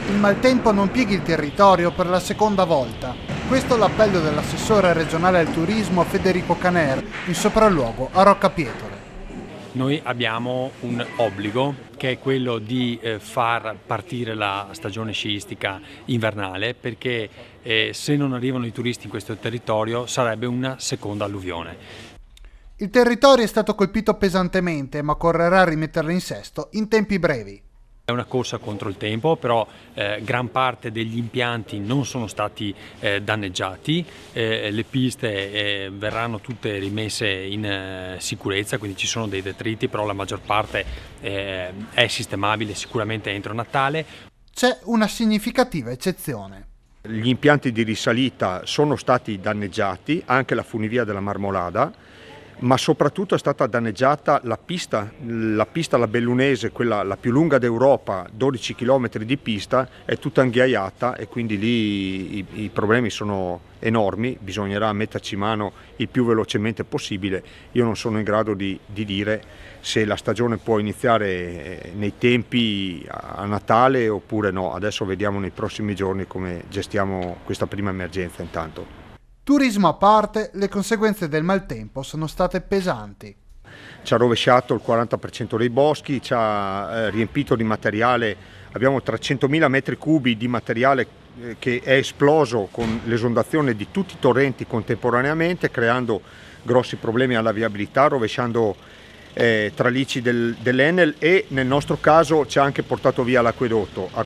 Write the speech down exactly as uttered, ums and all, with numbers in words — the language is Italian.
Il maltempo non pieghi il territorio per la seconda volta. Questo è l'appello dell'assessore regionale al turismo Federico Caner in sopralluogo a Roccapietore. Noi abbiamo un obbligo che è quello di eh, far partire la stagione sciistica invernale, perché eh, se non arrivano i turisti in questo territorio sarebbe una seconda alluvione. Il territorio è stato colpito pesantemente, ma occorrerà rimetterlo in sesto in tempi brevi. È una corsa contro il tempo, però eh, gran parte degli impianti non sono stati eh, danneggiati, eh, le piste eh, verranno tutte rimesse in eh, sicurezza, quindi ci sono dei detriti, però la maggior parte eh, è sistemabile sicuramente entro Natale. C'è una significativa eccezione. Gli impianti di risalita sono stati danneggiati, anche la funivia della Marmolada, ma soprattutto è stata danneggiata la pista, la pista La Bellunese, quella la più lunga d'Europa, dodici chilometri di pista, è tutta inghiaiata e quindi lì i, i problemi sono enormi, bisognerà metterci mano il più velocemente possibile. Io non sono in grado di, di dire se la stagione può iniziare nei tempi a Natale oppure no, adesso vediamo nei prossimi giorni come gestiamo questa prima emergenza intanto. Turismo a parte, le conseguenze del maltempo sono state pesanti. Ci ha rovesciato il quaranta per cento dei boschi, ci ha eh, riempito di materiale, abbiamo trecentomila metri cubi di materiale eh, che è esploso con l'esondazione di tutti i torrenti contemporaneamente, creando grossi problemi alla viabilità, rovesciando eh, tralicci del, dell'Enel e nel nostro caso ci ha anche portato via l'acquedotto.